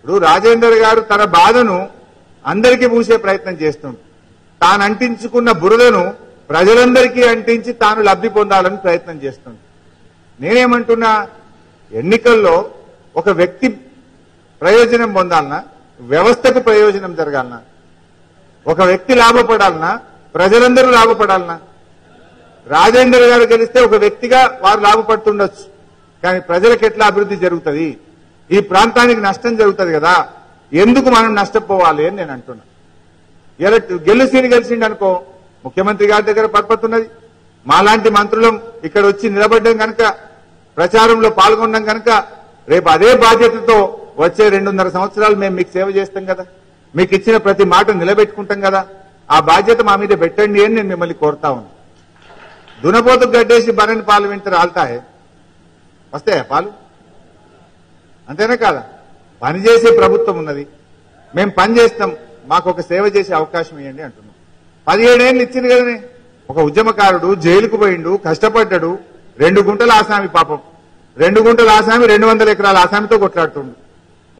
ఇప్పుడు రాజేందర్ గారు తన బాధను అందరికీ పూసే ప్రయత్నం చేస్తుంది. తాను అంటించుకున్న బురదను ప్రజలందరికీ అంటించి తాను లబ్ధి పొందాలని ప్రయత్నం చేస్తుంది. నేనేమంటున్నా, ఎన్నికల్లో ఒక వ్యక్తి ప్రయోజనం పొందాలన్నా, వ్యవస్థకు ప్రయోజనం జరగాలన్నా, ఒక వ్యక్తి లాభపడాలన్నా, ప్రజలందరూ లాభపడాలన్నా? రాజేందర్ గారు గెలిస్తే ఒక వ్యక్తిగా వారు లాభపడుతుండొచ్చు, కానీ ప్రజలకు ఎట్లా అభివృద్ధి జరుగుతుంది? ఈ ప్రాంతానికి నష్టం జరుగుతుంది కదా, ఎందుకు మనం నష్టపోవాలి అని నేను అంటున్నా. ఇలా గెలిచిండు అనుకో, ముఖ్యమంత్రి గారి దగ్గర పరపతి ఉన్నది, మాలాంటి మంత్రులం ఇక్కడ వచ్చి నిలబడ్డం కనుక, ప్రచారంలో పాల్గొనడం కనుక, రేపు అదే బాధ్యతతో వచ్చే 2.5 సంవత్సరాలు మేము మీకు సేవ చేస్తాం కదా, మీకు ఇచ్చిన ప్రతి మాట నిలబెట్టుకుంటాం కదా, ఆ బాధ్యత మా మీద పెట్టండి అని నేను మిమ్మల్ని కోరుతా ఉన్నా. దునపోతు గడ్డేసి బరని పాలు వింటే రాలుతాయి, వస్తాయా పాలు? అంతేనా కాదా? పనిచేసే ప్రభుత్వం ఉన్నది, మేము పని చేస్తాం, మాకు ఒక సేవ చేసే అవకాశం ఇవ్వండి అంటున్నాం. 17 ఏళ్ళు ఇచ్చింది కదనే. ఒక ఉద్యమకారుడు జైలుకు పోయిండు, కష్టపడ్డాడు, 2 గుంటల ఆసామి, పాపం 2 గుంటల ఆసామి 200 ఎకరాల ఆసామితో కొట్లాడుతుండు.